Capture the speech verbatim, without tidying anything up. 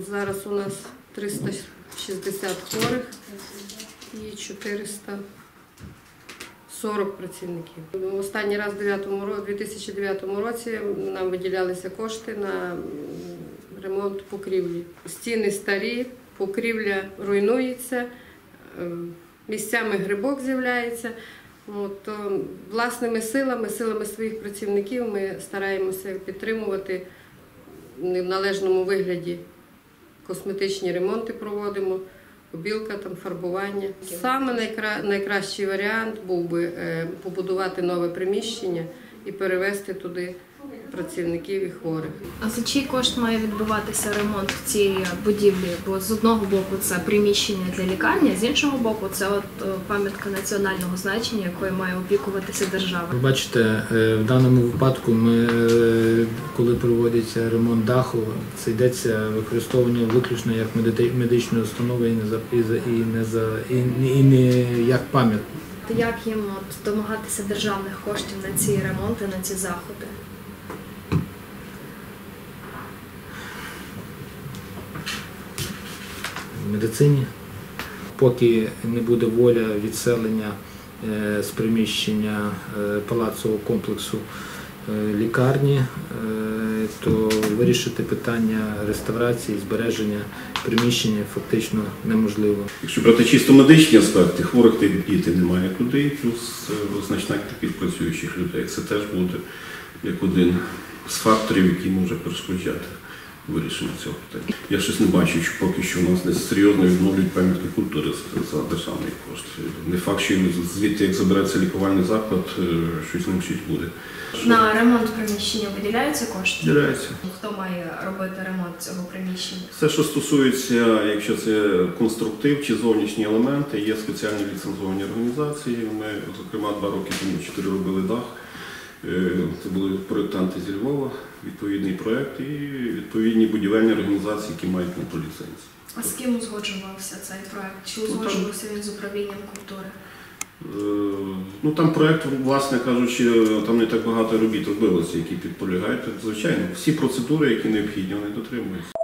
Зараз у нас триста шістдесят хворих і чотириста сорок працівників. Останній раз у дві тисячі дев'ятому році нам виділялися кошти на ремонт покрівлі. Стіни старі, покрівля руйнується, місцями грибок з'являється. От, власними силами, силами своїх працівників ми стараємося підтримувати в належному вигляді. Косметичні ремонти проводимо, побілка, там, фарбування. Саме найкра... найкращий варіант був би е, побудувати нове приміщення і перевезти туди працівників і хворих. А за чий кошт має відбуватися ремонт цієї будівлі? Бо з одного боку це приміщення для лікарні, з іншого боку це от пам'ятка національного значення, якою має опікуватися держава. Ви бачите, в даному випадку ми, коли проводиться ремонт даху, це йдеться використовування виключно як медичної установи і не за і не за і, і не як пам'ятку. Як їм от домагатися державних коштів на ці ремонти, на ці заходи? В медицині. Поки не буде воля відселення з приміщення палацового комплексу лікарні, то вирішити питання реставрації, збереження приміщення фактично неможливо. Якщо брати чисто медичні аспекти, хворих діти немає куди, плюс значна кількість працюючих людей. Це теж буде як один з факторів, який може перешкоджати вирішення цього питання. Я щось не бачу, що поки що у нас десь серйозно відновлюють пам'ятки культури за державний кошт. Не факт, що звідти, як забереться лікувальний заклад, щось ним щось буде. На ремонт приміщення виділяються кошти? Виділяються. Хто має робити ремонт цього приміщення? Все, що стосується, якщо це конструктив чи зовнішні елементи, є спеціальні ліцензовані організації. Ми, зокрема, два роки тому чотири робили дах. Це були проєктанти зі Львова, відповідний проєкт і відповідні будівельні організації, які мають на то ліцензію. А з ким узгоджувався цей проєкт? Чи узгоджувався він з управлінням культури? Ну, там проєкт, власне кажучи, там не так багато робіт робилося, які підполягають. Звичайно, всі процедури, які необхідні, вони дотримуються.